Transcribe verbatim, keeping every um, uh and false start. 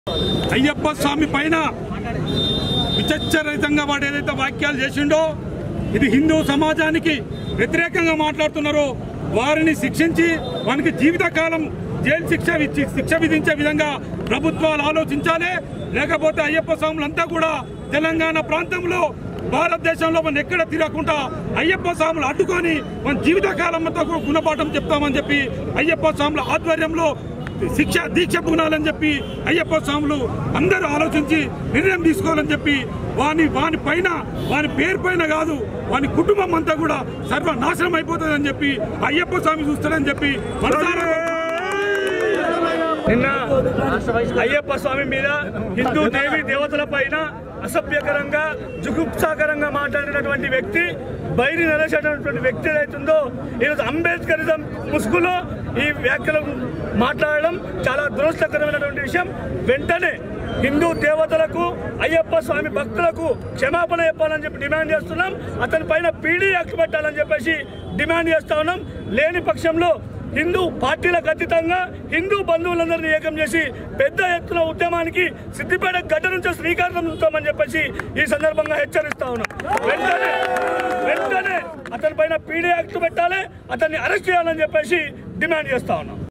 అయ్యప్ప స్వామి పైన విచక్షరహితంగా వాడు ఏదైతే వాక్యాలు చేసిండో ఇది హిందూ సమాజానికి వ్యతిరేకంగా మాట్లాడుతున్నారో వారిని శిక్షించి వానికి జీవితకాలం జైలు శిక్ష శిక్ష విధించే విధంగా ప్రభుత్వాలు ఆలోచించాలి. లేకపోతే అయ్యప్ప స్వాములంతా కూడా తెలంగాణ ప్రాంతంలో భారతదేశంలో మనం ఎక్కడ తిరగకుండా అయ్యప్ప స్వాములు అడ్డుకొని మన జీవితకాలం అంతా కూడా గుణపాఠం చెప్తామని చెప్పి అయ్యప్ప స్వాముల ఆధ్వర్యంలో శిక్ష దీక్ష పూనాలని చెప్పి అయ్యప్ప స్వాములు అందరూ ఆలోచించి నిర్ణయం తీసుకోవాలని చెప్పి వాని వాని పైన వాని పేరు పైన కాదు వాని కుటుంబం అంతా కూడా సర్వనాశనం అయిపోతుందని చెప్పి అయ్యప్ప స్వామి చూస్తాడని చెప్పి నిన్న అయ్యప్ప స్వామి మీద హిందూ దేవి దేవతల పైన అసభ్యకరంగా జుగుప్సాకరంగా మాట్లాడినటువంటి వ్యక్తి బైరి నరేష్ అనేటువంటి వ్యక్తి ఏదైతుందో ఈరోజు అంబేద్కరిజం ముసుగులో ఈ వ్యాఖ్యలు మాట్లాడడం చాలా దురదృష్టకరమైనటువంటి విషయం. వెంటనే హిందూ దేవతలకు అయ్యప్ప స్వామి భక్తులకు క్షమాపణ చెప్పాలని చెప్పి డిమాండ్ చేస్తున్నాం. అతని పైన పీడీ యాక్ట్ పెట్టాలని చెప్పేసి డిమాండ్ చేస్తా ఉన్నాం. లేని పక్షంలో హిందూ పార్టీలకు అతీతంగా హిందూ బంధువులందరినీ ఏకం చేసి పెద్ద ఎత్తున ఉద్యమానికి సిద్దిపేట గడ్డ నుంచి శ్రీకారం చుట్టామని చెప్పేసి ఈ సందర్భంగా హెచ్చరిస్తా ఉన్నాం. వెంటనే వెంటనే అతని పైన పీడీ యాక్ట్ పెట్టాలి, అతన్ని అరెస్ట్ చేయాలని చెప్పేసి డిమాండ్ చేస్తా ఉన్నాం.